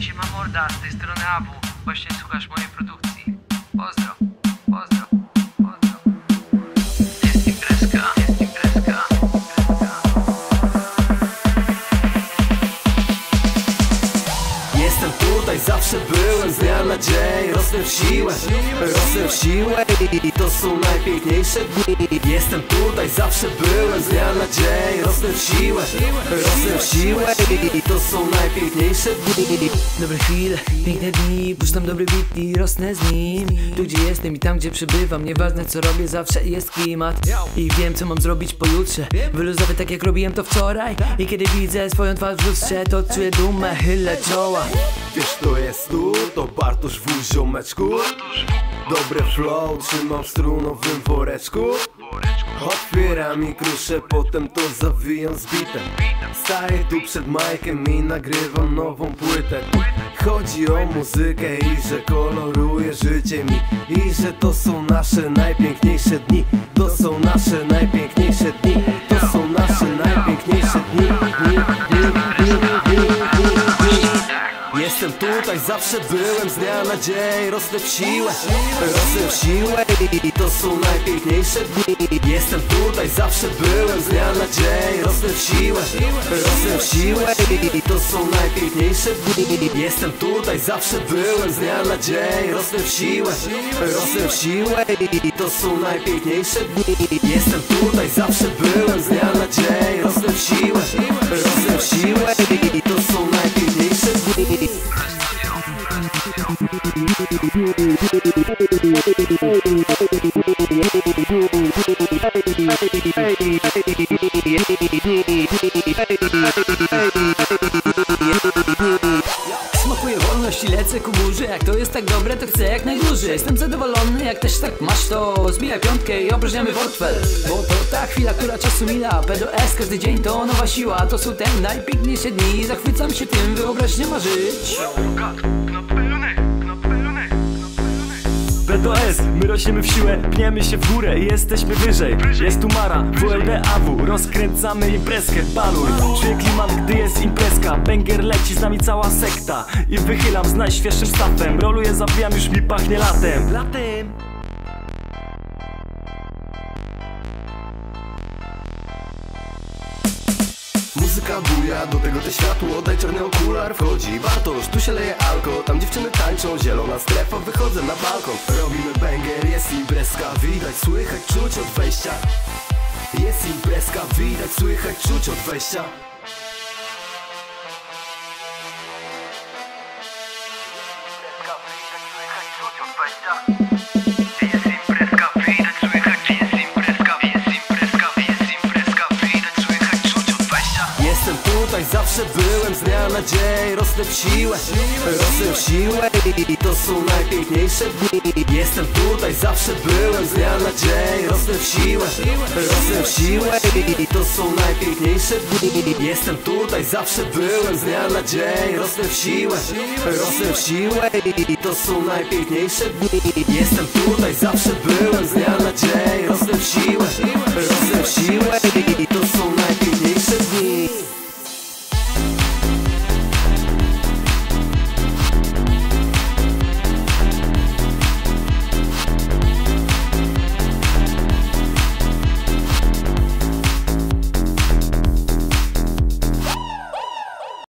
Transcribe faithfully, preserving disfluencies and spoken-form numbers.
Siema morda, z tej strony Awu. Właśnie słuchasz mojej produkcji. Pozdro, pozdro, pozdro. Jest imprezka, jest imprezka, imprezka. Jestem tutaj, zawsze byłem, z dnia na dzień. Rosnę w siłę, rosnę w siłę i to są najpiękniejsze dni. Jestem tutaj, zawsze byłem, z dnia na dzień. Rosnę w siłę, rosnę w siłę i to są najpiękniejsze dni. Dobre chwile, piękne dni, puszczam dobry beat i rosnę z nim. Tu gdzie jestem i tam gdzie przybywam, nieważne co robię, zawsze jest klimat. I wiem co mam zrobić pojutrze, wyluzowy tak jak robiłem to wczoraj. I kiedy widzę swoją twarz w lustrze, to czuję dumę, chylę czoła. Wiesz kto jest tu? To Bartosz W, ziomeczku. Dobre flow, trzymam w strunowym woreczku. Otwieram i kruszę, potem to zawijam z bitem. Staję tu przed majkiem i nagrywam nową płytę. Chodzi o muzykę i że koloruje życie mi. I że to są nasze najpiękniejsze dni. To są nasze najpiękniejsze dni. To są nasze najpiękniejsze dni. dni, dni, dni, dni, dni, dni. Jestem tutaj, zawsze byłem, z dnia na dzień. Rosnę w siłę, rosnę w siłę i to są najpiękniejsze dni. Jestem tutaj, zawsze byłem, z dnia na dzień. Rosnę w siłę, rosnę w siłę i to są najpiękniejsze dni. Jestem tutaj, zawsze byłem, z dnia na dzień. Rosnę w siłę, rosnę w siłę i to są najpiękniejsze dni. Jestem tutaj, zawsze byłem, z dnia na dzień. Rosnę w siłę, rosnę w siłę i to są najpiękniejsze dni. Smakuję wolność i lecę ku górze. Jak to jest tak dobre, to chcę jak najdłużej. Jestem zadowolony, jak też tak masz, to zbijaj piątkę i opróżniamy portfel. Bo to ta chwila, która czasu mila. P do S, każdy dzień to nowa siła. To są te najpiękniejsze dni. Zachwycam się tym, wyobraźnia ma żyć. P do S, my rośniemy w siłę, pniemy się w górę i jesteśmy wyżej. Jest tu Mara, W L B A W, rozkręcamy imprezkę, baluj. Czuję klimat, gdy jest imprezka, banger leci, z nami cała sekta. I wychylam z najświeższym stawem, roluję, zawijam, już mi pachnie latem. Latem. Muzyka buja, do tego te światło, daj czarny okular. Wchodzi Bartosz, tu się leje alko, tam dziewczyny tańczą, zielona strefa, wychodzę na balkon. Robimy banger, jest imprezka, widać, słychać, czuć od wejścia. Jest imprezka, widać, słychać, czuć od wejścia. Jestem tutaj, zawsze byłem, z dnia na dzień. Rosnę w siłę, rosnę w siłę i to są najpiękniejsze dni. Jestem tutaj, zawsze byłem, z dnia na dzień. Rosnę w siłę, rosnę w siłę i to są najpiękniejsze dni. Jestem tutaj, zawsze byłem, z dnia na dzień. Rosnę w siłę, rosnę w siłę i to są najpiękniejsze dni. Jestem tutaj, zawsze byłem, z dnia na dzień. Rosnę w siłę, rosnę w siłę